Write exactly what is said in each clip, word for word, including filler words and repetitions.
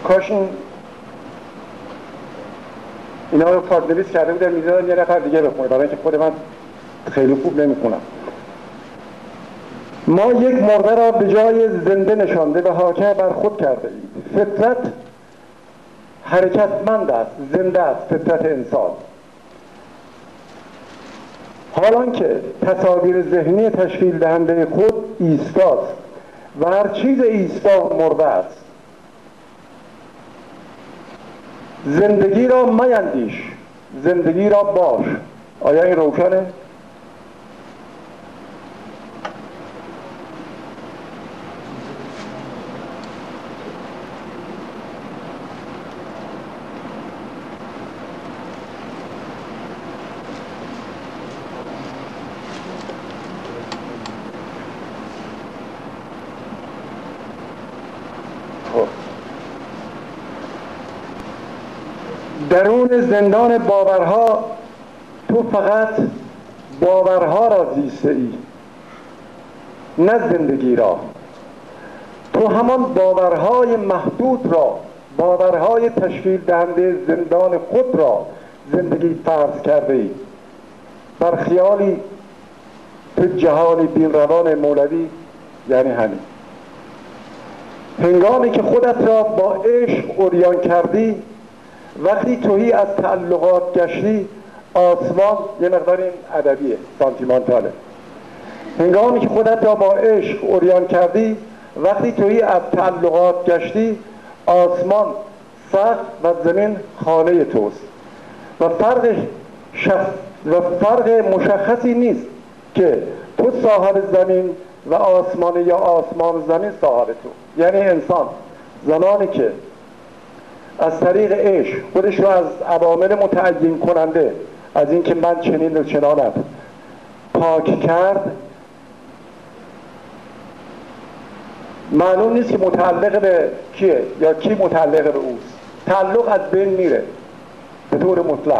کاش این اینا رو پاردنویس کرده بودن میدادن یه نفر دیگه بخونه، برای اینکه خود من خیلی خوب نمیخونم. ما یک مرده را به جای زنده نشانده و حاکم بر خود کرده ایم. فطرت حرکتمند است، زنده است فطرت انسان. حالان که تصاویر ذهنی تشکیل دهنده خود ایستاست و هر چیز ایستا مرده است. زندگی را میندیش، زندگی را باش. آیا این روشنه؟ درون زندان باورها تو فقط باورها را زیسته ای، نه زندگی را. تو همان باورهای محدود را، باورهای تشکیل دهنده زندان خود را زندگی فرض کرده ای. بر خیالی تو جهانی بین روان مولوی، یعنی همین. هنگامی که خودت را با عشق عریان کردی، وقتی تویی از تعلقات گشتی، آسمان، یه مقدار این ادبیه سانتیمانتاله، هنگامی که خودت را با عشق عریان کردی، وقتی تویی از تعلقات گشتی، آسمان سقف و زمین خانه توست و فرق شخص و فرق مشخصی نیست که تو صاحب زمین و آسمان یا آسمان و زمین صاحب تو. یعنی انسان زمانی که از طریق عشق خودش رو از عوامل متعین کننده از اینکه من چنین و چنانم پاک کرد، معلوم نیست که متعلق به کیه یا کی متعلق به اوست. تعلق از بین میره به طور مطلق.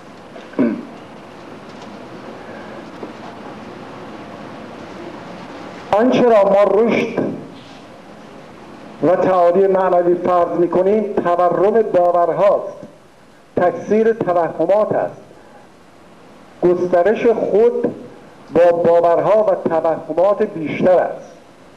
آنچه را ما رشد و تعالی معنوی فرض میکنیم تورم باورهاست، تکثیر توهمات است، گسترش خود با باورها و توهمات بیشتر است.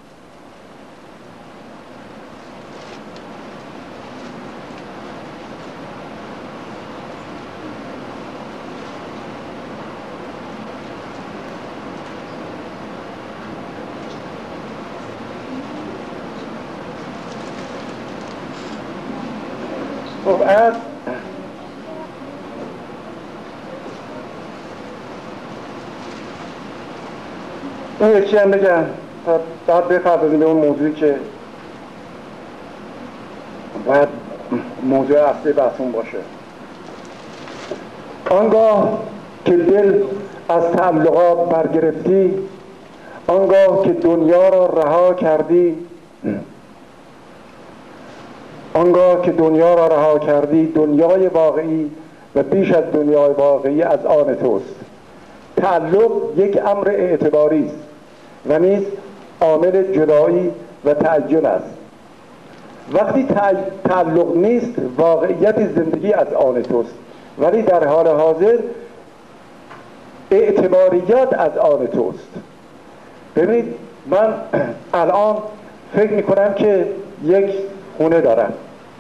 خب از این یکی هم بگم بعد بپردازیم به اون موضوعی که باید موضوع اصلی بحثون باشه. آنگاه که دل از تعلقات برگرفتی، آنگاه که دنیا را رها کردی آنگاه که دنیا را رها کردی دنیای واقعی و بیش از دنیای واقعی از آن توست. تعلق یک امر اعتباری است و نیز عامل جدایی و تعین است. وقتی تعلق نیست، واقعیت زندگی از آن توست، ولی در حال حاضر اعتباریات از آن توست. ببینید من الان فکر میکنم که یک خونه دارم.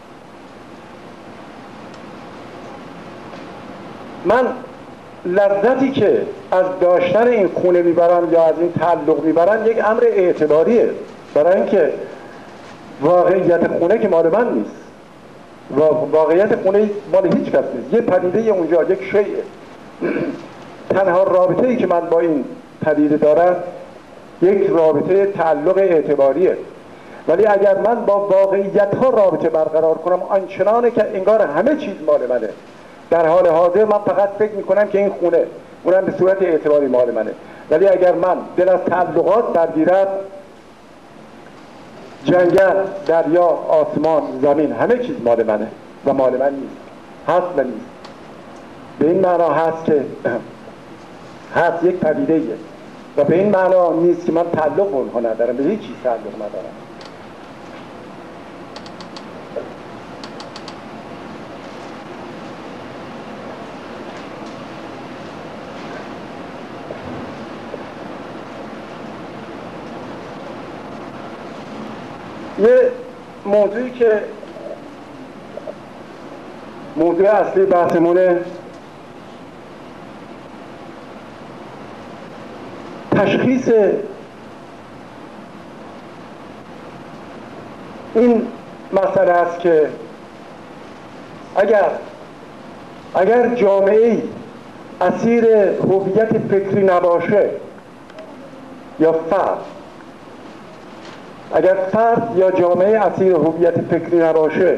من لذتی که از داشتن این خونه میبرم یا از این تعلق میبرم یک امر اعتباریه، برای اینکه واقعیت خونه که مال من نیست، واقعیت خونه مال هیچ کس نیست، یه پدیده اونجا، یک شیء. تنها رابطه ای که من با این پدیده دارم یک رابطه تعلق اعتباریه. ولی اگر من با واقعیت ها رابطه برقرار کنم آنچنانه که انگار همه چیز مال منه، در حال حاضر من فقط فکر میکنم که این خونه اونم به صورت اعتباری مال منه. ولی اگر من دل از تعلقات برگیرم، جنگل، دریا، آسمان، زمین همه چیز مال منه و مال من نیست، هست و نیست. به این معنا هست که هست یک پدیده ایه و به این معنا نیست که من تعلق به اونها ندارم، به هیچ چیز تعلق ندارم. موضوعی که موضوع اصلی بحثمونه تشخیص این مسئله است که اگر اگر جامعه‌ای اسیر هویت فکری نباشه یا فرد اگر فرد یا جامعه اسیر هویت فکری نباشه،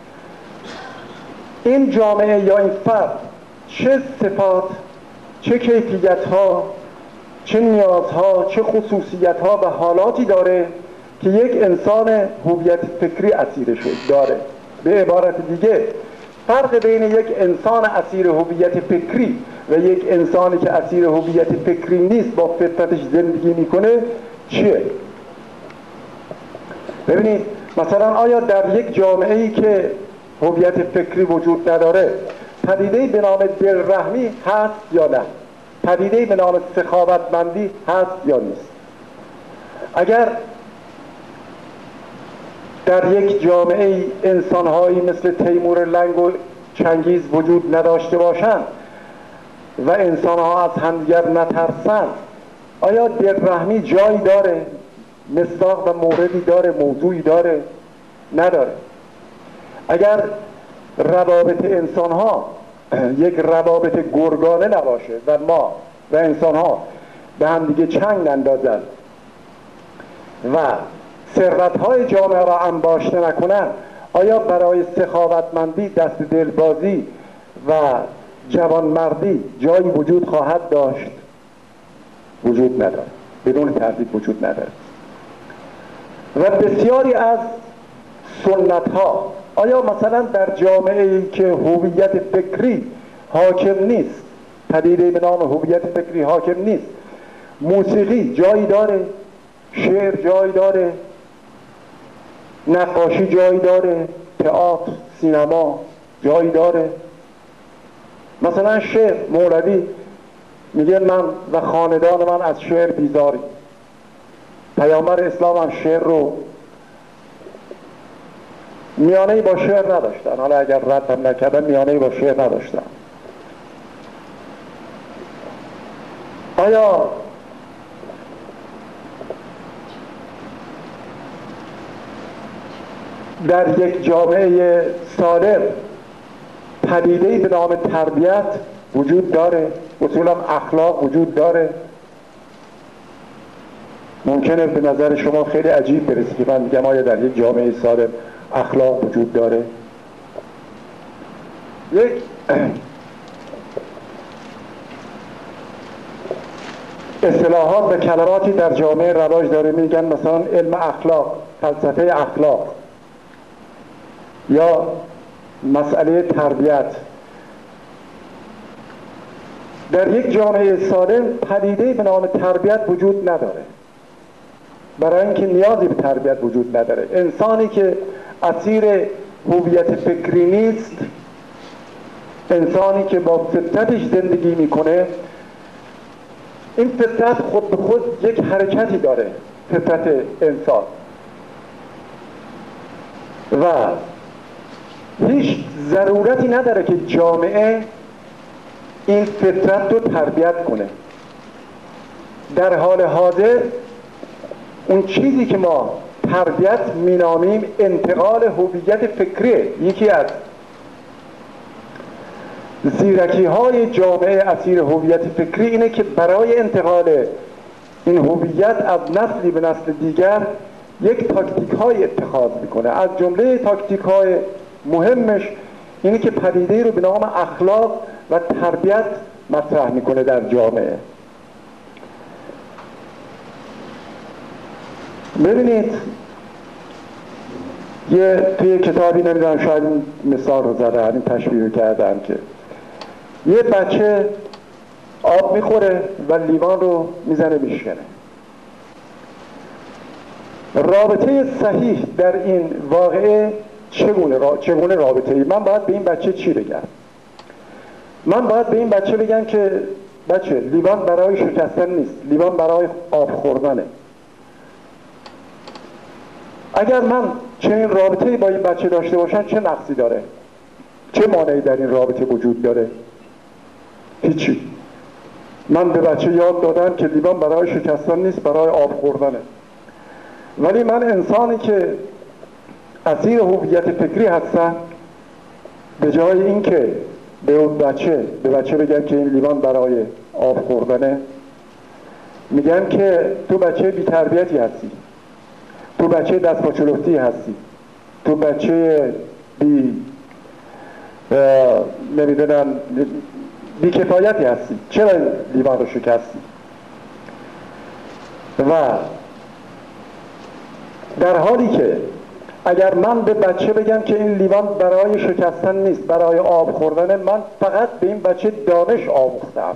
این جامعه یا این فرد چه صفات، چه کیفیت‌ها، چه نیازها، چه خصوصیت‌ها و حالاتی داره که یک انسان هویت فکری اسیرش داره. به عبارت دیگه فرق بین یک انسان اسیر هویت فکری و یک انسانی که اسیر هویت فکری نیست با فطرتش زندگی میکنه چیه؟ ببینید مثلا آیا در یک جامعه‌ای که هویت فکری وجود نداره پدیده‌ای به نام دلرحمی هست یا نه؟ پدیده‌ای به نام سخاوتمندی هست یا نیست؟ اگر در یک جامعه انسان‌هایی مثل تیمور لنگ و چنگیز وجود نداشته باشند و انسان‌ها از همدیگر نترسند، آیا دلرحمی جایی داره؟ مصداق و موردی داره؟ موضوعی داره؟ نداره. اگر روابط انسان‌ها یک روابط گرگانه نباشه و ما و انسان‌ها به هم دیگه چنگ نندازن و ثروت‌های جامعه را انباشته نکنن، آیا برای سخاوتمندی، دست دلبازی و جوانمردی جایی وجود خواهد داشت؟ وجود نداره، بدون تردید وجود نداره. و بسیاری از سنت‌ها، آیا مثلا در جامعه‌ای که هویت فکری حاکم نیست، پدیده به نام هویت فکری حاکم نیست، موسیقی جایی داره؟ شعر جایی داره؟ نقاشی جایی داره؟ تئاتر، سینما جایی داره؟ مثلا شعر، مولوی میگه من و خاندان من از شعر بیزاریم. پیامبر اسلام هم شعر رو میانه‌ای با شعر نداشتن، حالا اگر رد هم نکردن میانه‌ای با شعر نداشتن. آیا در یک جامعه سالم پدیده‌ای به نام تربیت وجود داره؟ اصولا اخلاق وجود داره؟ ممکنه به نظر شما خیلی عجیب برسه که من میگم آیا در یک جامعه سالم اخلاق وجود داره؟ یک اصطلاحات و کلماتی در جامعه رواج داره، میگن مثلا علم اخلاق، فلسفه اخلاق یا مسئله تربیت. در یک جامعه سالم پدیده‌ای به نام تربیت وجود نداره، برای اینکه نیازی به تربیت وجود نداره. انسانی که اسیر هویت فکری نیست، انسانی که با فطرتش زندگی میکنه، این فطرت خود به خود یک حرکتی داره، فطرت انسان، و هیچ ضرورتی نداره که جامعه این فطرت رو تربیت کنه. در حال حاضر اون چیزی که ما تربیت مینامیم انتقال هویت فکریه. یکی از زیرکی های جامعه اسیر هویت فکری اینه که برای انتقال این هویت از نسلی به نسل دیگر یک تاکتیک های اتخاذ میکنه. از جمله تاکتیک های مهمش اینه که پدیده رو به نام اخلاق و تربیت مطرح میکنه در جامعه. ببینید یه توی کتابی، نمیدونم شاید این مثال رو زده، این تشبیه کردم که یه بچه آب میخوره و لیوان رو میزنه میشکنه. رابطه صحیح در این واقعه چگونه را... چگونه رابطه ای؟ من باید به این بچه چی بگم؟ من باید به این بچه بگم که بچه لیوان برای شکستن نیست، لیوان برای آب خوردنه. اگر من چنین رابطه‌ای با این بچه داشته باشن چه نقصی داره؟ چه مانعی در این رابطه وجود داره؟ هیچی. من به بچه یاد دادم که لیوان برای شکستن نیست، برای آب خوردنه. ولی من انسانی که اسیر هویت فکری هستم، به جای اینکه به اون بچه به بچه بگم که این لیوان برای آب خوردنه، میگم که تو بچه بی تربیتی هستی، تو بچه دست پا چلفتی هستی، تو بچه بی نمیدونم بی کفایتی هستی، چرا این لیوان رو شکستی؟ و در حالی که اگر من به بچه بگم که این لیوان برای شکستن نیست، برای آب خوردن، من فقط به این بچه دانش آموختم.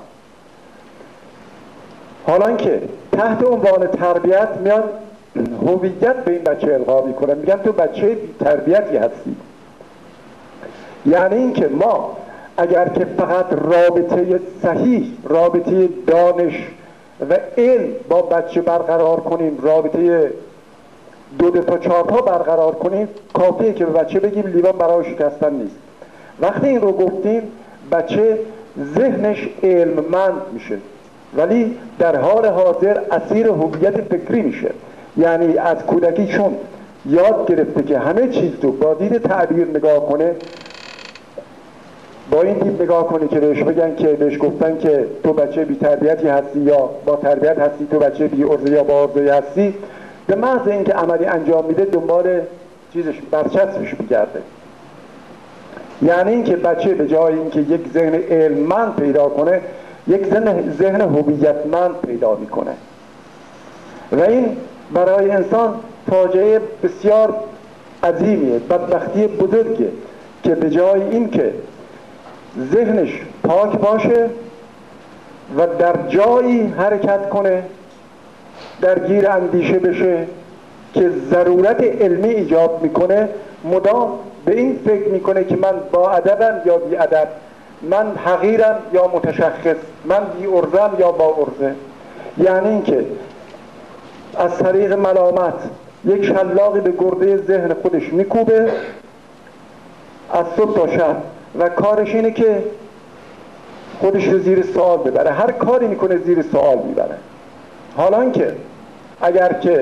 حالا که تحت عنوان تربیت میان هویت به این بچه القا میکنن، میگن تو بچه بی تربیتی هستی. یعنی اینکه ما اگر که فقط رابطه صحیح، رابطه دانش و علم با بچه برقرار کنیم، رابطه دو دو تا چهار تا برقرار کنیم، کافیه که به بچه بگیم لیوان برای شکستن نیست. وقتی این رو گفتیم بچه ذهنش علممند میشه، ولی در حال حاضر اسیر هویت فکری میشه. یعنی از کودکی چون یاد گرفته که همه چیز رو با دید تعبیر نگاه کنه، با این دید نگاه کنه که بهش بگن که بهش گفتن که تو بچه بی تربیتی هستی یا با تربیت هستی، تو بچه بی عرضه یا با عرضه هستی، به محض اینکه عملی انجام میده دنبال چیزش برچسبش میگرده. یعنی اینکه بچه به جای اینکه یک ذهن علممند پیدا کنه، یک ذهن ذهن هویتمند پیدا میکنه و این برای انسان فاجعه بسیار عظیمیه، بدبختی بزرگه که به جای اینکه ذهنش پاک باشه و در جایی حرکت کنه، درگیر اندیشه بشه که ضرورت علمی ایجاب میکنه، مدام به این فکر میکنه که من با ادبم یا بی ادب، من حقیرم یا متشخص، من بی عرضم یا با عرضه. یعنی اینکه از طریق ملامت یک شلاقی به گرده ذهن خودش میکوبه از صبح تا شب و کارش اینه که خودش رو زیر سوال ببره، هر کاری میکنه زیر سوال میبره. حالا که اگر که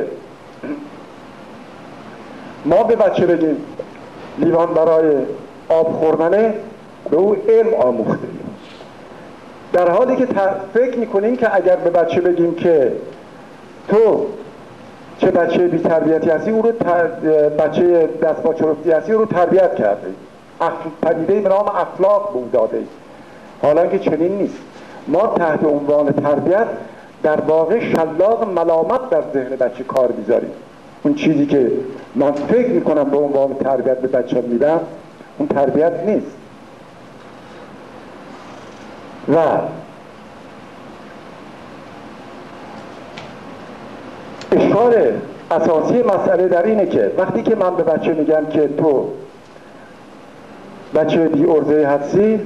ما به بچه بگیم لیوان برای آب خوردنه، به او علم آموخته، در حالی که فکر میکنیم که اگر به بچه بگیم که تو چه بچه بی تربیتی هستی، او رو بچه دست با چرفتی هستی، او رو تربیت کرده، پدیده به نام اخلاق بود داده. حالا که چنین نیست. ما تحت عنوان تربیت در واقع شلاق ملامت در ذهن بچه کار میذاریم. اون چیزی که من فکر میکنم به عنوان تربیت به بچه میدم، اون تربیت نیست. و اشکال اساسی مسئله در اینه که وقتی که من به بچه میگم که تو بچه بی عرضه هستی،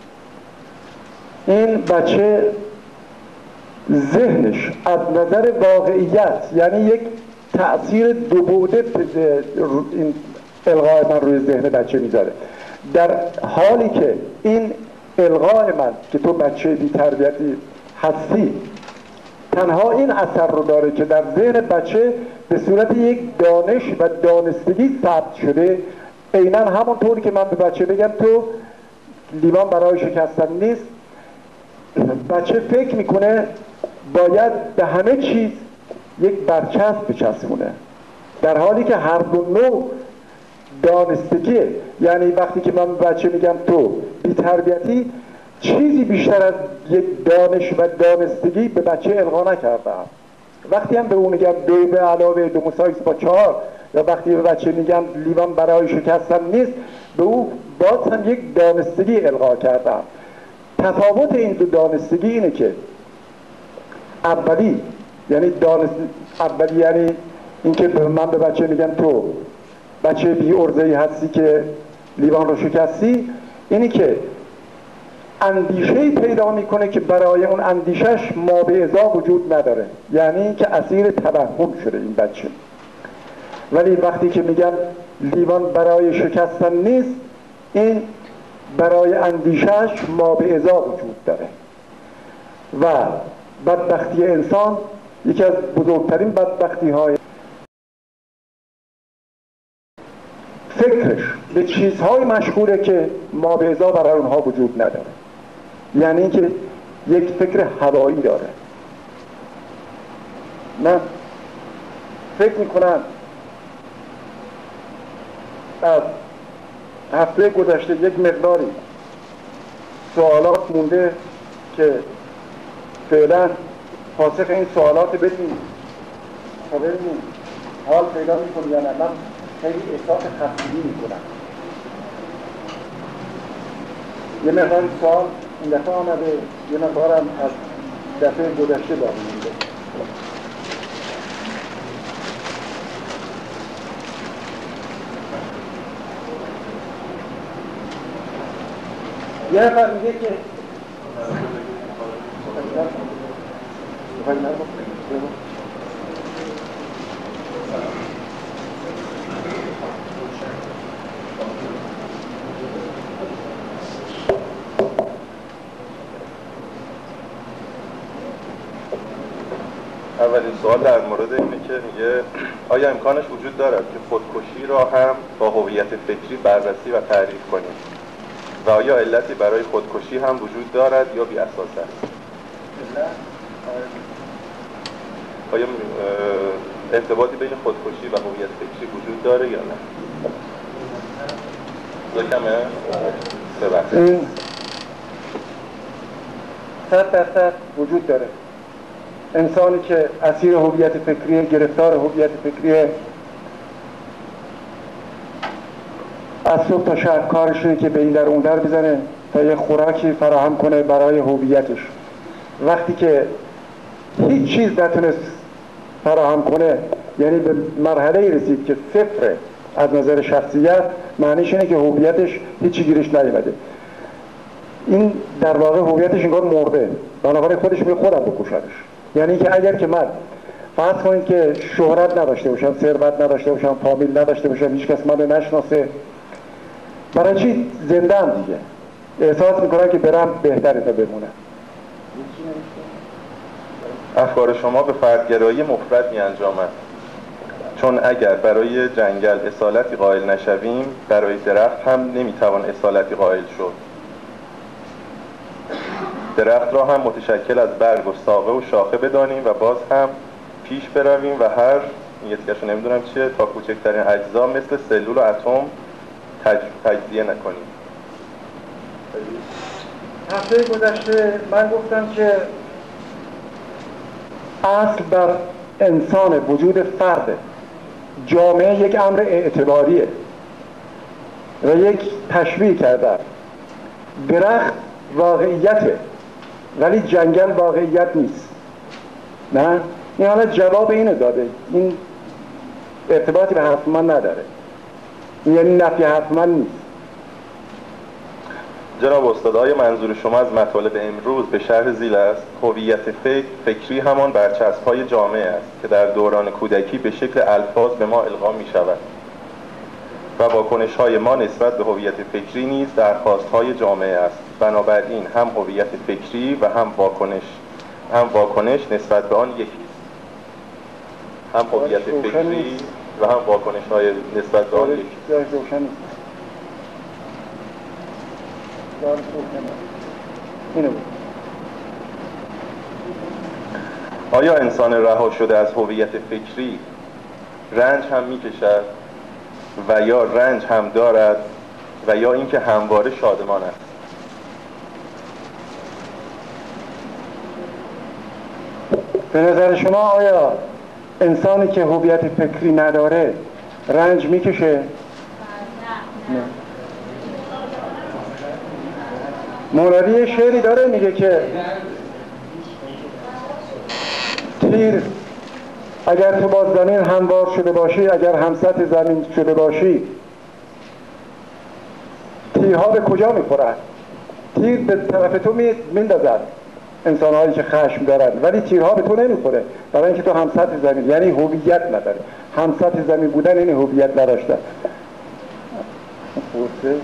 این بچه ذهنش از نظر واقعیت، یعنی یک تأثیر دو بعده این الغای من روی ذهن بچه میذاره، در حالی که این الغای من که تو بچه بی تربیتی هستی تنها این اثر رو داره که در ذهن بچه به صورت یک دانش و دانستگی ثبت شده. عیناً همونطور که من به بچه بگم تو لیوان برای شکستن نیست، بچه فکر میکنه باید به همه چیز یک برچسب بچسبونه، در حالی که هر دو نوع دانستگیه. یعنی وقتی که من به بچه میگم تو بی تربیتی، چیزی بیشتر از یک دانش و دانستگی به بچه القا نکردم. وقتی هم به اون میگم دو به علاوه دو مساوی با چهار، یا وقتی به بچه میگم لیوان برای شکستن نیست، به او باز هم یک دانستگی القا کردم. تفاوت این دو دانستگی اینه که اولی یعنی دانست... اولی یعنی اینکه من به بچه میگم تو بچه بی عرضه‌ای هستی که لیوان رو شکستی، اینی که اندیشه‌ای پیدا میکنه که برای اون اندیشش ما به ازا وجود نداره، یعنی که اسیر توهم شده این بچه. ولی وقتی که میگن لیوان برای شکستن نیست، این برای اندیشش ما به ازا وجود داره. و بدبختی انسان یکی از بزرگترین بدبختی های فکرش به چیزهای مشغوله که ما به ازا برای اونها وجود نداره. یعنی اینکه یک فکر هوایی داره. من فکر میکنم از هفته گذشته یک مقداری سوالات مونده که فعلا پاسخ این سوالات بدیم تا ببینیم حال پیدا میکنی یا نه. من خیلی احساس خستگی میکنم. یه مقدار سوال این دفعه آمده، یه مقدارم از دفعه گذشته باقی مونده. یه نفر میگه که اولین سوال در مورد اینه که میگه آیا امکانش وجود دارد که خودکشی را هم با هویت فکری بررسی و تعریف کنیم و آیا علتی برای خودکشی هم وجود دارد یا بی اساس است؟ آیا ارتباطی بین خودکشی و هویت فکری وجود داره یا نه؟ دکمه؟ ببخشید. صد درصد وجود داره. انسانی که اسیر هویت فکری، گرفتار هویت فکری، از صبح تا شب کارش اینه که به این در اون در بزنه تا یه خوراکی فراهم کنه برای هویتش. وقتی که هیچ چیز نتونست فراهم کنه، یعنی به مرحله رسید که صفر از نظر شخصیت، معنیش اینه که هویتش هیچی گیرش نیومده. این در واقع هویتش انگار مرده، بنابراین خودش میگه خودم بکشمش. یعنی که اگر که من فرض کنید که شهرت نداشته باشم، ثروت نداشته باشم، فامیل نداشته باشم، هیچ کس منو نشناسه، برای چی زنده ام دیگه؟ احساس میکنم که برم بهتره تا بمونم. افکار شما به فردگرایی مفرد می انجامد، چون اگر برای جنگل اصالتی قائل نشویم، برای درخت هم نمیتوان اصالتی قائل شد. درخت را هم متشکل از برگ و ساقه و شاخه بدانیم و باز هم پیش برویم و هر یه تیکشو نمیدونم چیه تا کوچکترین اجزا مثل سلول و اتم تج... تجزیه نکنیم. هفته گذشته من گفتم که اصل بر انسان وجود فرد، جامعه یک امر اعتباریه و یک تشبیه کردن. درخت واقعیته ولی جنگل واقعیت نیست. نه؟ این حالا جواب اینو داده. این ارتباطی به حرف من نداره. این یعنی نفی حرف من نیست. جناب استاد، آیا منظور شما از مطالب امروز به شرح ذیل است؟ هویت فکر فکری همان برچسب‌های جامعه است که در دوران کودکی به شکل الفاظ به ما القا می شود و واکنش‌های ما نسبت به هویت فکری نیز درخواست‌های جامعه است. بنابراین هم هویت فکری و هم واکنش هم واکنش نسبت به آن یکی است. هم هویت فکری و هم واکنش‌های نسبت به آن یکی است. آیا انسان رها شده از هویت فکری رنج هم می‌کشد و یا رنج هم دارد و یا اینکه همواره شادمان است؟ به نظر شما آیا انسانی که هویت فکری نداره رنج میکشه؟ نه. مولوی شعری داره میگه که تیر اگر تو با زمین هموار شده باشی، اگر همسط زمین شده باشی، تیرها به کجا میخورند؟ تیر به طرف تو میندازد انسان هایی که خشم دارند، ولی تیرها به تو نمیخوره، برای اینکه تو همسط زمین، یعنی هویت نداره. همسط زمین بودن این هویت نداشتن. پرسه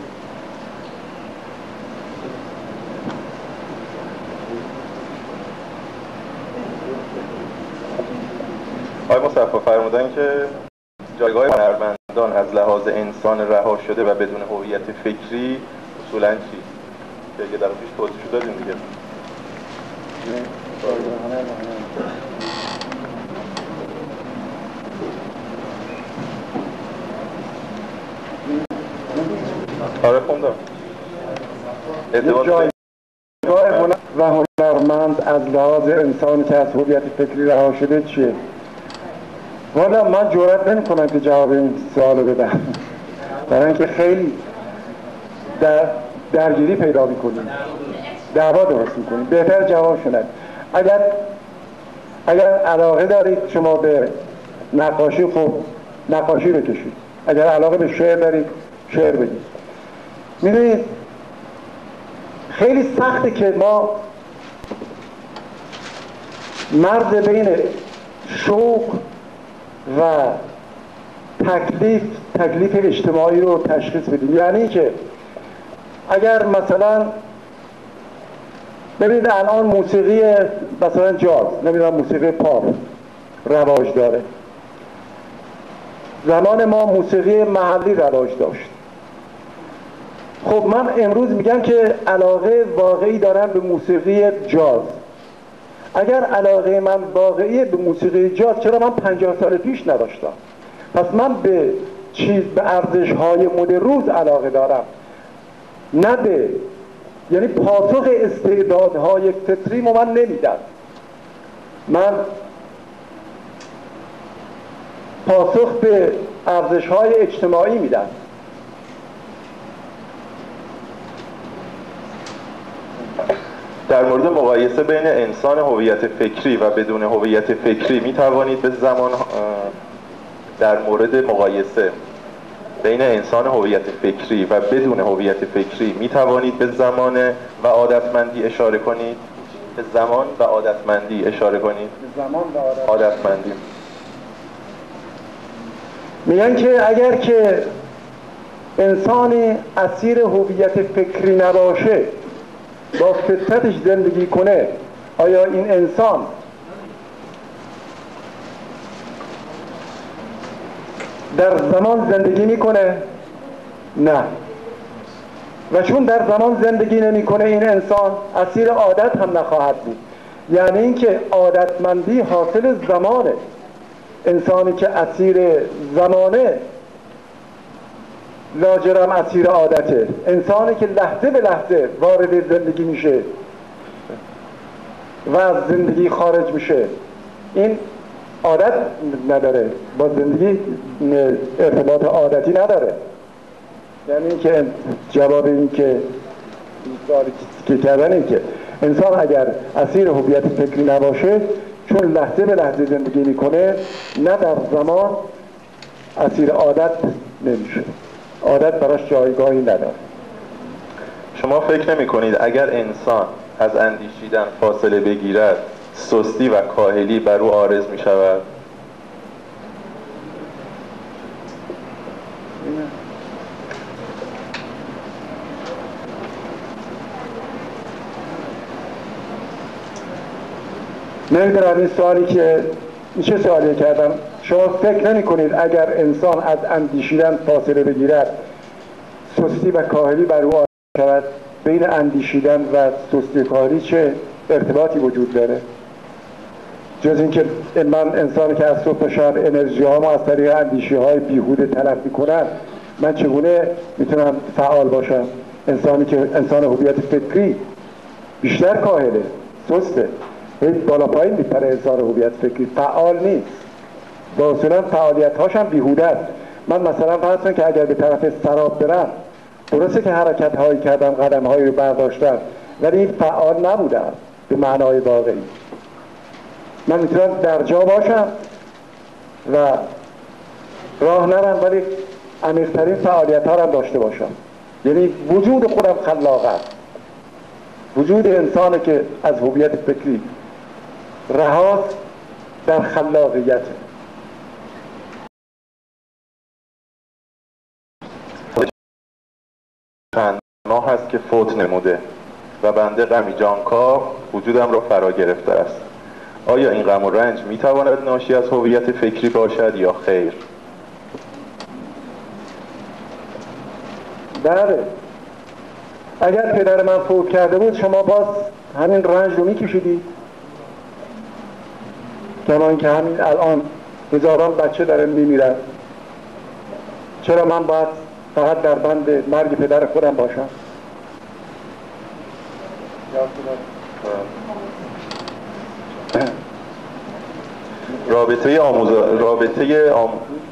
آقای مصطفی فرمودن که جایگاه هنرمندان از لحاظ انسان رها شده و بدون هویت فکری اصولاً چی؟ که یه دقیقه پیش توضیح دادیم دیگه. آره خوندم. جایگاه هنر و هنرمند از لحاظ انسانی که از هویت فکری رها شده چیه؟ والا من جرئت نمی‌کنم که جواب این سوالو بدم، برای اینکه خیلی در درگیری پیدا می‌کنیم، دعوا درست می‌کنیم. بهتر جواب شد. اگر اگر علاقه دارید شما به نقاشی، خب نقاشی بکشید. اگر علاقه به شعر دارید شعر بگید. می‌دونید خیلی سخته که ما مرز بین شوق و تکلیف تکلیف اجتماعی رو تشخیص بدیم. یعنی که اگر مثلا ببینید الان موسیقی مثلا جاز، نمیدونم موسیقی پاپ رواج داره، زمان ما موسیقی محلی رواج داشت. خب من امروز میگم که علاقه واقعی دارم به موسیقی جاز. اگر علاقه من واقعی به موسیقی جاز، چرا من پنجاه سال پیش نداشتم؟ پس من به چیز به ارزش‌های مد روز علاقه دارم، نه به، یعنی پاسخ استعدادهای فطریمو من نمیدم، من پاسخ به ارزش‌های اجتماعی میدم. در مورد مقایسه بین انسان هویت فکری و بدون هویت فکری می توانید به زمان در مورد مقایسه بین انسان هویت فکری و بدون هویت فکری می توانید به زمان و عادتمندی اشاره کنید؟ به زمان و عادتمندی اشاره کنید؟ به زمان و عادتمندی. میگن که اگر که انسانی اسیر هویت فکری نباشه، با فطرتش زندگی کنه، آیا این انسان در زمان زندگی میکنه؟ نه. و چون در زمان زندگی نمیکنه این انسان، اسیر عادت هم نخواهد بود. یعنی اینکه عادتمندی حاصل زمانه. انسانی که اسیر زمانه لاجرم اسیر عادته. انسانی که لحظه به لحظه وارد زندگی میشه و از زندگی خارج میشه، این عادت نداره، با زندگی ارتباط عادتی نداره. یعنی که جواب این که سوالی که کردن این که انسان اگر اسیر هویت فکری نباشه، چون لحظه به لحظه زندگی میکنه، نه در زمان اسیر عادت نمیشه، عادت براش جایگاهی نداره. شما فکر نمی کنید اگر انسان از اندیشیدن فاصله بگیرد، سستی و کاهلی بر او عارض می شود؟ نمیدونم این سوالی که این چه سوالی کردم. شما فکر نمی کنید اگر انسان از اندیشیدن فاصله بگیرد، سستی و کاهلی بر او عارض شود؟ بین اندیشیدن و سستی و کاهلی چه ارتباطی وجود داره؟ جز اینکه من انسانی که از صبح تا شب انرژی هامو از طریق اندیشی های بیهوده تلف میکنم، من چگونه میتونم فعال باشم؟ انسانی که انسان هویت فکری بیشتر کاهله، سسته، بالا پایین میپره. انسان هویت فکری فعال نیست و اصولا فعالیت هاشم بیهوده است. من مثلا فرض کنم که اگر به طرف سراب برم، درسته که حرکت هایی کردم، قدم هایی رو برداشتم، ولی این فعال نبودم به معنای واقعی. من میتونم در جا باشم و راه نرم، ولی عمیق‌ترین فعالیت ها رو داشته باشم. یعنی وجود خودم خلاق است. وجود انسانی که از هویت فکری رهاست در خلاقیت. چند ماه است که فوت نموده و بنده غمی جانکاه وجودم را فرا گرفته است. آیا این غم و رنج میتواند ناشی از هویت فکری باشد یا خیر؟ بله، اگر پدر من فوت کرده بود شما باز همین رنج رو میکشیدید، کما اینکه همین الان هزاران بچه داره میمیرن. چرا من باید فقط در بند مرگ پدر خودم باشم؟ رابطه آموزه رابطه آم...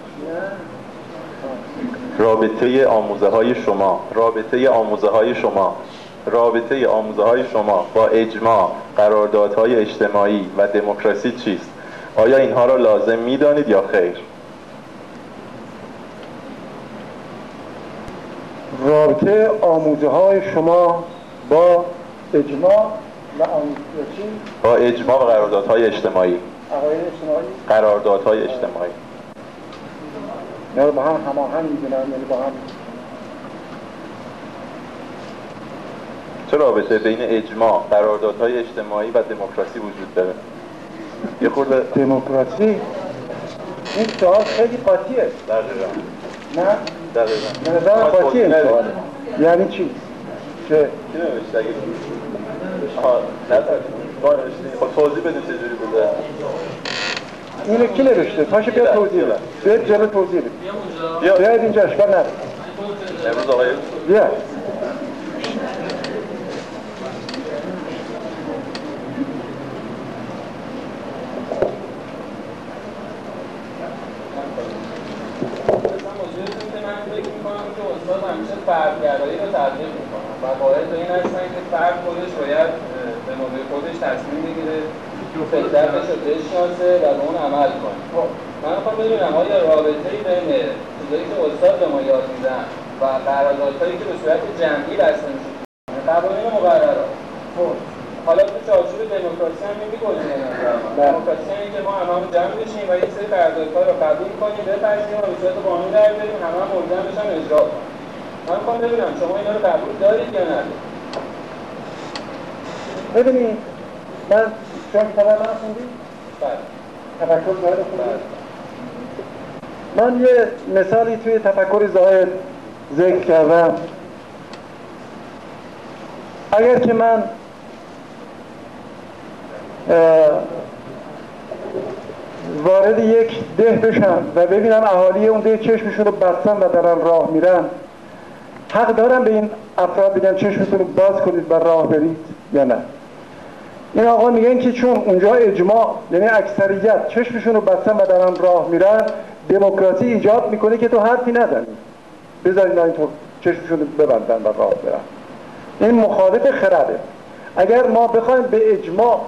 رابطه آموزه های شما رابطه آموزه های شما رابطه آموزه های شما با اجماع، قراردادهای اجتماعی و دموکراسی چیست؟ آیا اینها را لازم می‌دانید یا خیر؟ رابطه آموزه های شما با اجماع و آموزه با اجماع و قراردادهای اجتماعی عقاید اجتماعی قراردادهای اجتماعی یعنی با هم هماهنگ می‌دونن، یعنی با هم. چه رابطه بین اجماع، قراردادهای اجتماعی و دموکراسی وجود داره؟ یه خورده دموکراسی این سوال خیلی قاطیه. دقیقاً. نه؟ دقیقاً. به نظر قاطیه این سوال. یعنی چی؟ که کی نوشته اگه آها نه ما نوشتیم. خب توضیح بده چجوری بوده؟ اینو کی نوشته؟ پاشو بیا توضیح بده. بیا جلو توضیح بده. بیا بیاید اینجا، اشکال نداره. امروز آقای بیا. فردگرایی رو تبلیغ میکنن و باید به این هستن که فرد خودش باید به نوبه خودش تصمیم بگیره، فطرتش رو بشناسه و به اون عمل کنه. من میخوام بدونم آیا رابطه‌ای بین چیزایی که استاد به ما یاد میدن و قراردادهایی که به صورت جمعی بسته میشه، قوانین و مقررات، حالا تو چارچوب دموکراسی هم میگوجه دموکراسی هم که ما هممون جمع بشیم و یک سری قراردادها رو قبول کنیم، بپذیریم و به صورت قانونی در بیاریم، همه هم ملزم بشن اجرا کنیم. من میخوام ببینم شما اینا رو قبول دارید یا نه؟ ببینید من شما کتاب من خوندی؟ بله. تفکر زاهد خوندی؟ من یه مثالی توی تفکر زاهد ذکر کردم. اگر که من وارد یک ده بشم و ببینم اهالی اون ده چشمشون رو بستن و دارن راه میرن، حق دارم به این افراد بگم چشمتون رو باز کنید و راه برید یا نه؟ این آقا میگن که چون اونجا اجماع یعنی اکثریت چشمشون رو بستن و دارن راه میرن، دموکراسی ایجاد میکنه که تو حرفی نزنی، بذارید اینطور چشمشون رو ببندن و راه برن. این مخالف خرده. اگر ما بخوایم به اجماع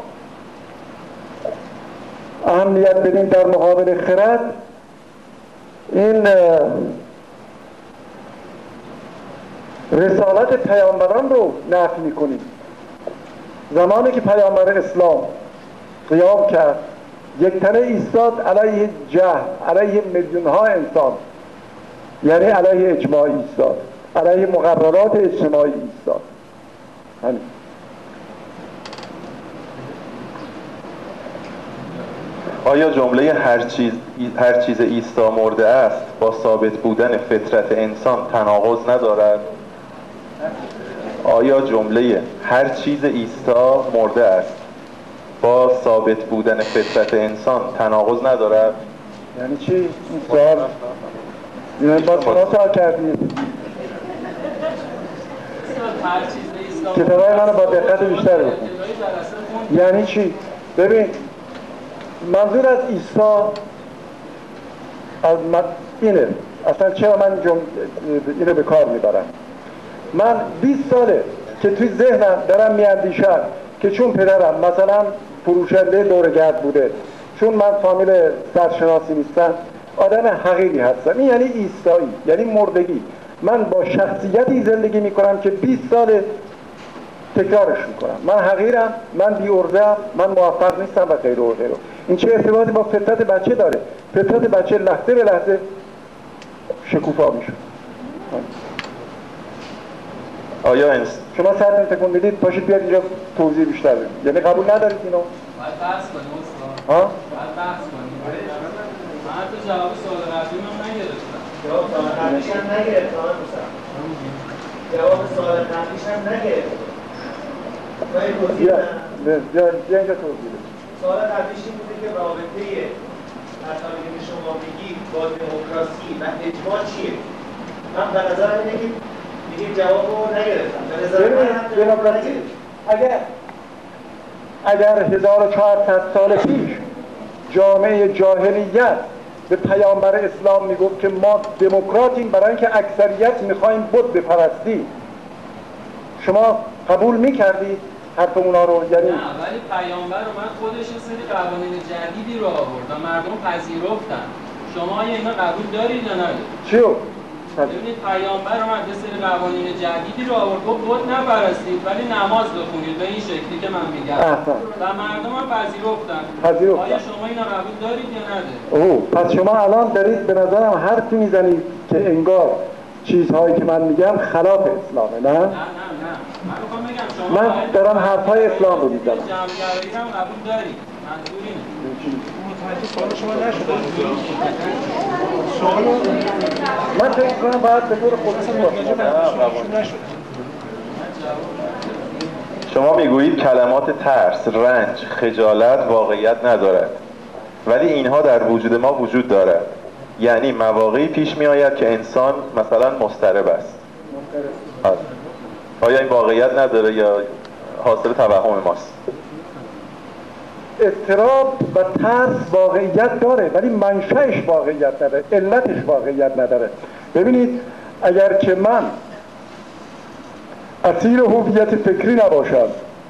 اهمیت بدیم در مقابل خرد، این رسالت پیامبران رو نفی میکنیم. زمانی که پیامبر اسلام قیام کرد، یک تنه ایستاد علیه جهل، علیه میلیون ها انسان، یعنی علیه اجماع ایستاد، علیه مقررات اجتماعی ایستاد. همین. آیا جمله هر چیز هر چیز ایستا مرده است با ثابت بودن فطرت انسان تناقض ندارد؟ آیا جمله هر چیز ایستا مرده است با ثابت بودن فطرت انسان تناقض ندارد؟ یعنی چی این سوال؟ یعنی با شما سوال کردید. کتابای منو با دقت بیشتر بخون. یعنی چی؟ ببین منظور از ایسا از اینه، اصلا چرا من جم... اینو به کار میبرم. من بیست ساله که توی ذهنم دارم میاندیشم که چون پدرم مثلا فروشنده دورگرد بوده، چون من فامیل سرشناسی نیستم، آدم حقیقی هستم. این یعنی ایستایی، یعنی مردگی. من با شخصیتی زندگی میکنم که بیست ساله تکرارش میکنم. من حقیرم، من بی ارزم، من موفق نیستم و غیره و غیره. این چه ارتباطی با فطرت بچه داره؟ فطرت بچه لحظه به لحظه شکوفا میشه. آیا انس... شما سرتون تکون میدید پاشید بیاد اینجا توضیح بیشتر بدید. یعنی قبول ندارید اینو؟ باید بحث کنیم استاد. ها؟ باید بحث کنیم. من حتی جواب سوال قبلی من نگرفتم. جواب سوال قبلیش هم نگرفتم دوستان. جواب سوال قبلیش هم نگرفتم. باید توضیح بدم. بیا بیا اینجا توضیح بدید. سوال قبلیش این بوده که رابطه مطالبی که شما میگید با دموکراسی و اجماع چیه؟ من به نظرم اینه که دیگه جواب رو نگرفتم. به نظر من هم دموکراسی اگر اگر هزار و چهارصد سال پیش جامعه جاهلیت به پیامبر اسلام میگفت که ما دموکراتیم برای اینکه اکثریت میخوایم بت بپرستیم، شما قبول میکردید حرف اونا رو؟ یعنی نه، ولی پیامبر اومد خودش یه سری قوانین جدیدی رو آورد و مردم پذیرفتن. شما اینا قبول دارید یا ندارید؟ چیو؟ ببینید پیامبر اومد یه سری قوانین جدیدی رو آورد، گفت بت نپرستید ولی نماز بخونید به این شکلی که من میگم. و مردم هم پذیرفتن. پذیرفتن. آیا شما اینا قبول دارید یا ندارید؟ اوه، پس شما الان دارید به نظرم حرفی میزنید که انگار چیزهایی که من میگم خلاف اسلامه، نه؟ نه نه نه. من میخوام بگم شما من دارم حرفای اسلام رو میزنم. جمع‌گرایی هم قبول دارید. منظور اینه. سوال شما نشده. سوال من فکر کنم باید به طور خصوصی باشه. شما میگویید کلمات ترس، رنج، خجالت واقعیت ندارد، ولی اینها در وجود ما وجود دارد. یعنی مواقعی پیش می آید که انسان مثلا مضطرب است. آیا این واقعیت نداره یا حاصل توهم ماست؟ اضطراب و ترس واقعیت داره ولی منشأش واقعیت نداره، علتش واقعیت نداره. ببینید اگر که من اسیر هویت فکری نباشم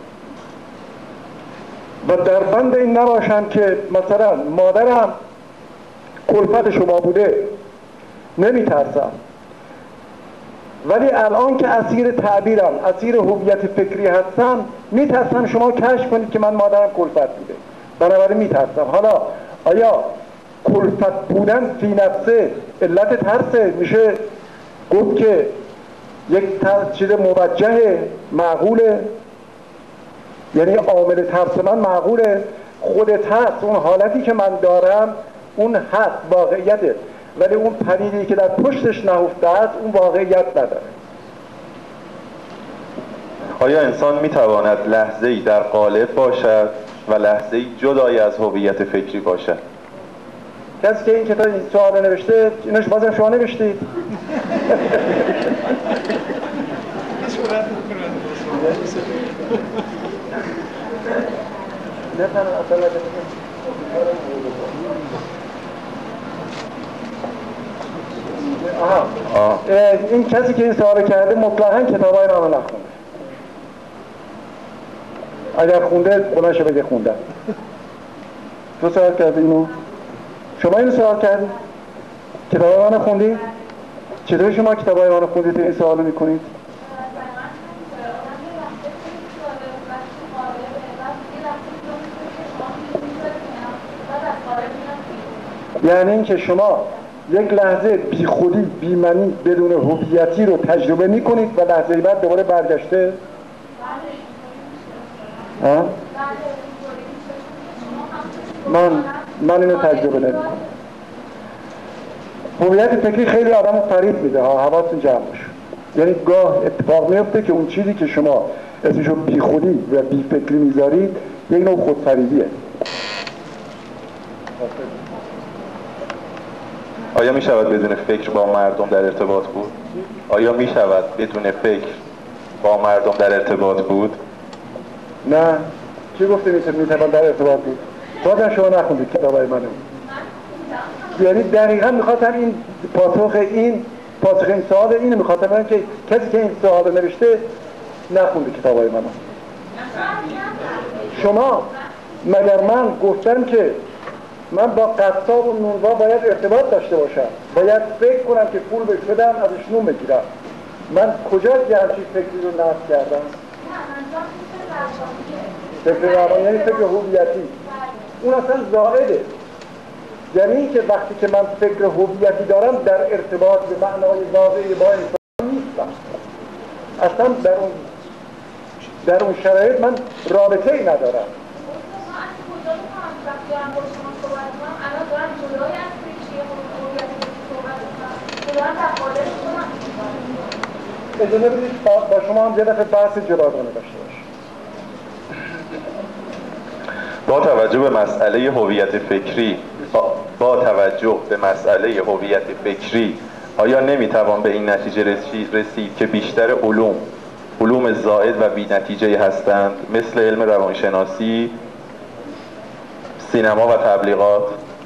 و در بند این نباشم که مثلا مادرم کلفت شما بوده نمیترسم، ولی الان که اسیر تعبیرم، اسیر هویت فکری هستم، میترسم شما کشف کنید که من مادرم کلفت بوده، بنابراین میترسم. حالا آیا کلفت بودن فی نفسه علت ترسه؟ میشه گفت که یک چیز موجه معقوله، یعنی عامل ترس من معقوله. خود ترس اون حالتی که من دارم اون هست، واقعیته، ولی اون پدیده‌ای که در پشتش نهفته است اون واقعیت نداره. آیا انسان میتواند لحظه‌ای در قالب باشد و لحظه‌ای جدای از هویت فکری باشد؟ کسی که این کتاب این سوال نوشته، اینش بازم شما نوشتید؟ نه تنها اصلا آها. این کسی که این سوال کرده مطلقاً کتابای نامه نخونده. اگر خونده بلند شه بگه خوندم. تو سوال کردی اینو؟ شما اینو سوال کردی؟ کتابای منو خوندی؟ چطور شما کتابای منو خوندید این سوالو میکنید؟ یعنی اینکه شما یک لحظه بی خودی، بی منی، بدون هویتی رو تجربه میکنید و لحظه بعد دوباره برگشته؟ ها؟ من من اینو تجربه نمیکنم. هویت فکری خیلی آدمو فریب میده ها، حواستون جمع باشه. یعنی گاه اتفاق میفته که اون چیزی که شما اسمشو بی خودی و بی فکری میذارید یک نوع خودفریبیه. آیا می شود بدون فکر با مردم در ارتباط بود؟ آیا می شود بدون فکر با مردم در ارتباط بود؟ نه. چی گفته می توان در ارتباط بود؟ بازم شما نخوندید کتابای منو. یعنی دقیقا میخواستم این پاسخ این پاسخ این سوال اینو میخواستم بگم که کسی که این سوال نوشته نخونده کتابای منو. شما مگر من گفتم که من با قصاب و نونوا باید ارتباط داشته باشم، باید فکر کنم که پول بهش بدم ازش نون بگیرم؟ من کجا یه همچین فکری رو نصب کردم؟ فکر روانی یعنی فکر هویتی، اون اصلا زائده. یعنی این که وقتی که من فکر هویتی دارم در ارتباط به معنای واقعی با انسان نیستم. اصلا در اون در اون شرایط من رابطه ای ندارم. اجازه بدید با شما هم یه دفعه بحث جداگانه داشته باشیم. با توجه به مسئله هویت فکری با, با توجه به مسئله هویت فکری آیا نمیتوان به این نتیجه رسید که بیشتر علوم علوم زائد و بی نتیجه هستند، مثل علم روانشناسی، سینما و تبلیغات؟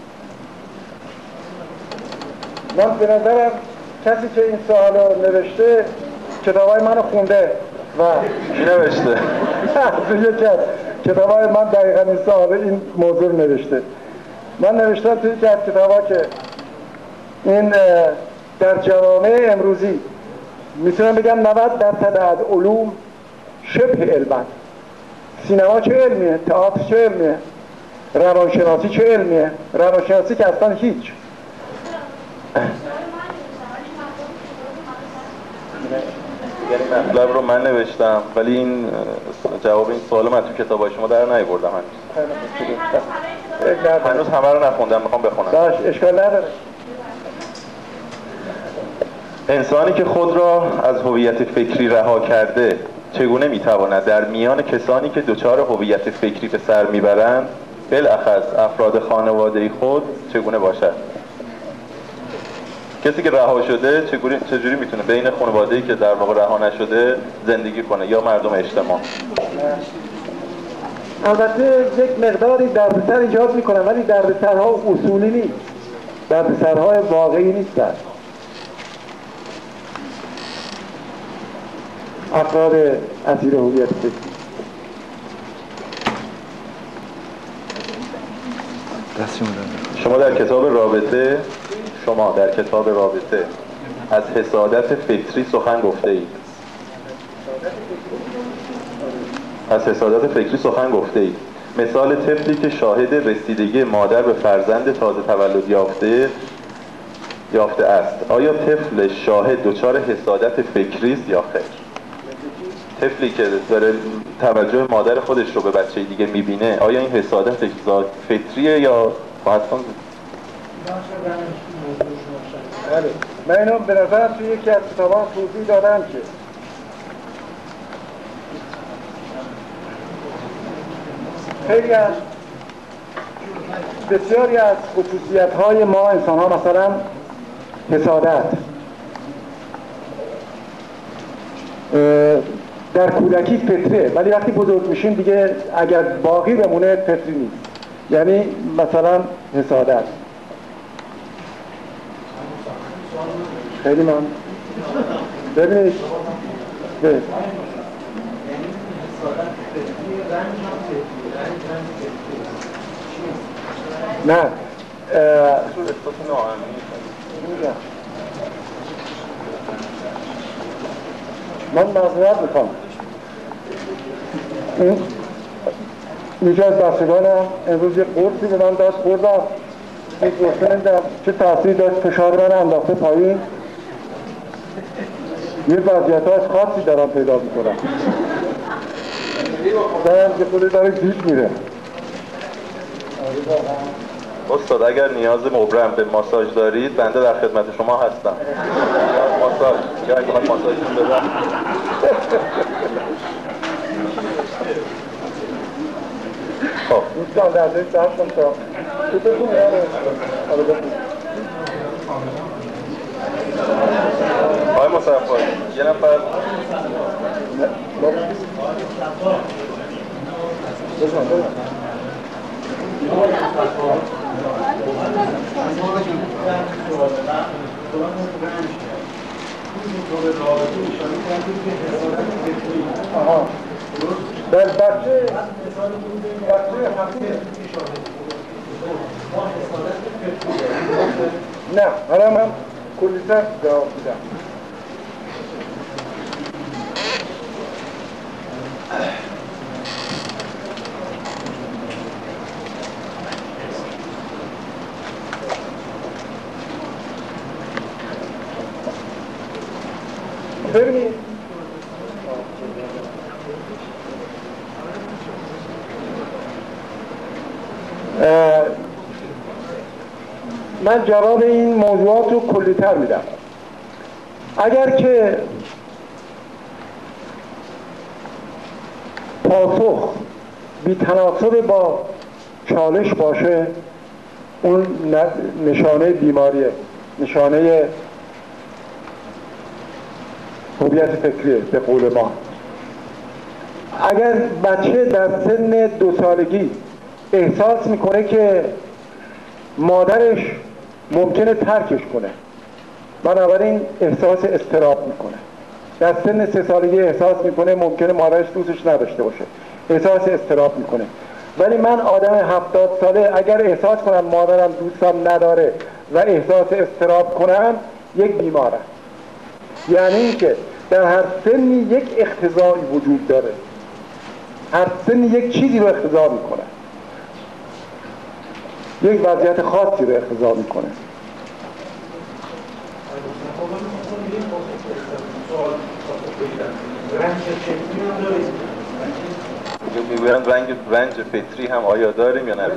من به نظرم کسی که این سوال رو نوشته کتابای منو خونده و چی نوشته؟ یکی از کتابای من دقیقا این سوال این موضوع نوشته. من نوشتم توی یکی از کتابا که این در جوامع امروزی میتونم بگم نود درصد از علوم شبه علمن. سینما چه علمیه؟ تئاتر چه علمیه؟ روانشناسی چه علمیه؟ روانشناسی که اصلا هیچ. یعنی مطلب رو من نوشتم ولی این جواب این سوال من تو کتابای شما در نیاوردم هنوز. هنوز همه رو نخوندم، میخوام بخونم. باش، اشکال نداره. انسانی که خود را از هویت فکری رها کرده چگونه میتواند در میان کسانی که دچار هویت فکری به سر میبرند، بالاخص افراد خانواده خود، چگونه باشد؟ کسی که رها شده چجوری چجوری میتونه بین خانواده‌ای که در واقع رها نشده زندگی کنه یا مردم اجتماع؟ البته یک مقداری دردسر ایجاد میکنه ولی دردسرها اصولی نیست، دردسرهای واقعی نیستن. افراد اسیر هویت فکری شما در کتاب رابطه شما در کتاب رابطه از حسادت فکری سخن گفته اید. از حسادت فکری سخن گفته اید. مثال طفلی که شاهد رسیدگی مادر به فرزند تازه تولد یافته یافته است. آیا طفل شاهد دچار حسادت فکری است یا خیر؟ طفلی که داره توجه مادر خودش رو به بچه دیگه میبینه، آیا این حسادت فطریه یا باید کن؟ بله، من اینو به نظرم توی یکی از کتابان توضیح دادم که خیلی از بسیاری از خصوصیت‌های ما انسان‌ها، مثلا حسادت، در کودکی فطره ولی وقتی بزرگ میشیم دیگه اگر باقی بمونه فطری نیست. یعنی مثلا حسادت خیلی من ببینید ببینید نه من معذرت میکنم. این یکی از بچگانم امروز یه قرصی به من داشت خوردم، این قرصه نمیدونم چه تأثیری داشت، فشار من انداخته پایین، یه وضعیت از خاصی دارم پیدا میکنم، دارم که خودی داره گیش میره. استاد اگر نیاز مبرم به ماساژ دارید بنده در خدمت شما هستم. یا ماساژ یا اگه ماساژ بدم. خب دوستان در ذهن صحب کن تا تو بخون یاره آره بخون. آقای مصطفی یه نفر بزن بزن آها در بچه بچه حقیقی نه حالا من کلیتر جواب میدم. ببینید من جواب این موضوعات رو کلی‌تر میدم. اگر که پاسخ بی‌تناسب با چالش باشه، اون نشانه بیماریه، نشانه هویت فکریه به قول ما. اگر بچه در سن دو سالگی احساس میکنه که مادرش ممکنه ترکش کنه، بنابراین احساس اضطراب میکنه. در سن سه سالگی احساس میکنه ممکنه مادرش دوستش نداشته باشه، احساس اضطراب میکنه. ولی من آدم هفتاد ساله اگر احساس کنم مادرم دوستم نداره و احساس اضطراب کنم، یک بیمارم. یعنی اینکه در هر سنی یک اقتضایی وجود داره، هر سنی یک چیزی رو اقتضا میکنه، یک وضعیت خاصی رو اقتضا میکنه. میگویند رنگ رنج فطری هم آیا داریم یا نه؟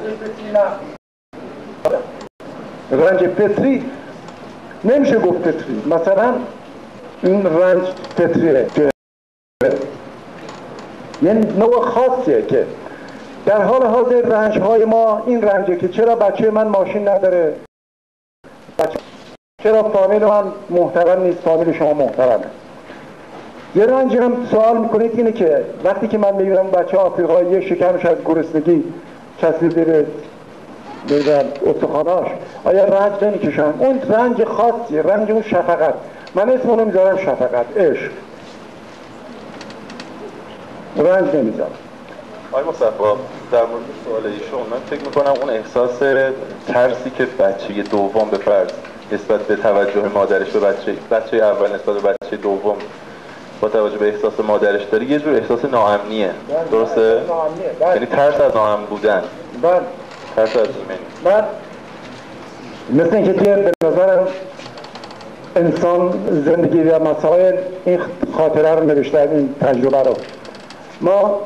رنج فطری نمیشه گفت فطری. مثلا این رنج فطریه، یعنی نوع خاصیه که در حال حاضر رنج های ما این رنجه که چرا بچه من ماشین نداره، بچه چرا فامیل من محترم نیست، فامیل شما محترمه. یه رنج هم سوال میکنید اینه که وقتی که من میبینم بچه آفریقایی شکمش از گرسنگی چسبیده به میگم استخواناش، آیا رنج نمیکشن؟ اون رنج خاصیه، رنج اون شفقت. من اسم اونو میذارم شفقت، عشق. رنج نمیذارم. آقای مصطفی، در مورد سوال ایشون من فکر میکنم اون احساس ترسی که بچه دوم به فرض نسبت به توجه مادرش به بچه بچه اول نسبت به بچه دوم با توجه به احساس مادرش داره، یه جور احساس ناامنیه. درسته؟ یعنی ترس از ناامن بودن. بله. ترس از ایمنی. من مثل اینکه که به نظرم انسان زندگی و مسائل این خاطره رو نوشته، این تجربه رو. ما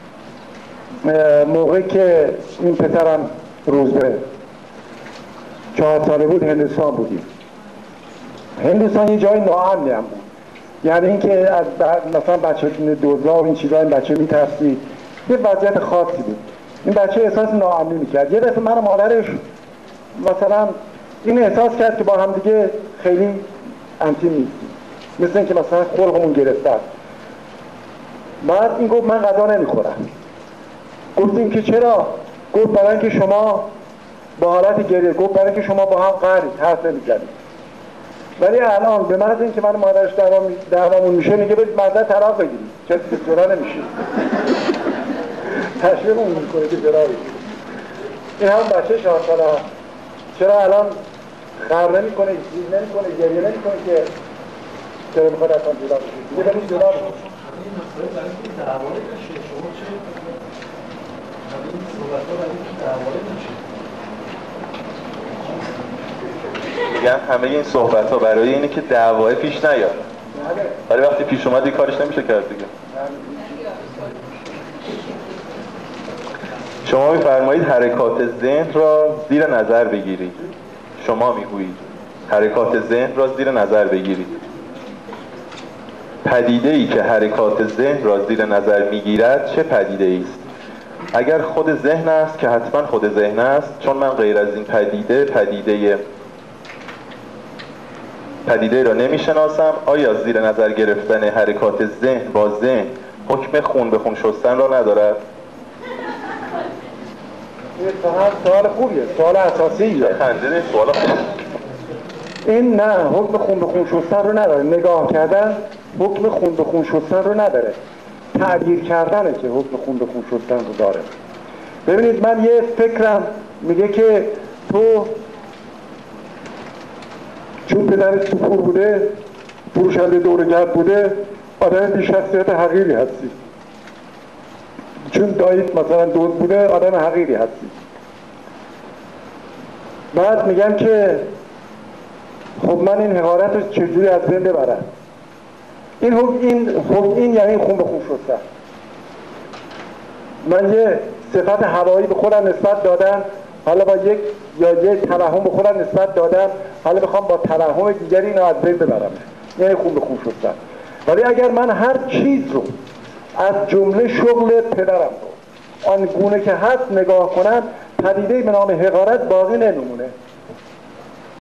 موقعی که این پسرم روزبه چهار ساله بود هندوستان بودیم. هندوستان یه جای ناامنی هم بود، یعنی اینکه از مثلا بچه دوزا و این چیزا این بچه میترسید، یه وضعیت خاصی بود. این بچه احساس ناامنی میکرد. یه دفعه من و مادرش مثلا این احساس کرد که با هم دیگه خیلی انتیم نیستیم، مثل اینکه مثلا خلقمون گرفته است. بعد این گفت من غذا نمیخورم. گفتیم که چرا؟ گفت برای اینکه شما با حالت گریه، گفت برای اینکه شما با هم قهرید، حرف نمیزنید. ولی الان به محض اینکه من مادرش دعوامون میشه میگه برید مادر طلاق بگیرید، کسی که جدا نمیشه. تشویقمون میکنه که جدا بگیرید. این هم بچه چهار ساله هست. چرا الان خر نمیکنه، چیز نمیکنه، گریه نمیکنه که چرا میخواد اصلا جدا بشید؟ میگه برید جدا بشید. این مسئله برای اینکه دعوایی نشه، شما چه؟ این صحبت ها برای اینکه دعوایی نشه. میگم همه این صحبت ها برای اینه که دعوای پیش نیاد. ولی وقتی پیش اومد این کارش نمیشه کرد دیگه. شما میفرمایید حرکات ذهن را زیر نظر بگیرید. شما میگویید حرکات ذهن را زیر نظر بگیرید. پدیده ای که حرکات ذهن را زیر نظر میگیرد چه پدیده ای است؟ اگر خود ذهن است که حتما خود ذهن است، چون من غیر از این پدیده پدیده پدیده را نمیشناسم. آیا زیر نظر گرفتن حرکات ذهن با ذهن حکم خون به خون شستن را ندارد؟ این سوال خوبیه، سوال اساسیه. خنده سوال خوبیه. این نه، حکم خون به خون شستن رو نداره. نگاه کردن حکم خون به خون شستن رو نداره. تعبیر کردنه که حکم خون به خون شستن رو داره. ببینید من یه فکرم میگه که تو چون پدرت تو پول بوده، فروشنده دورگرد بوده، آدم بی شخصیت حقیری هستی. چون داییت مثلا دوز بوده، آدم حقیری هستی. بعد میگم که خب من این حقارت رو چجوری از بین ببرم؟ این حکم این حکم این یعنی خون به خون شستن. من یه صفت هوایی به خودم نسبت دادم حالا با یک یا یک توهم به خودم نسبت دادم، حالا میخوام با توهم دیگری اینو از بین ببرم، یعنی خون به خون شدن. ولی اگر من هر چیز رو از جمله شغل پدرم رو آن گونه که هست نگاه کنم، پدیده به نام حقارت باقی نمیمونه.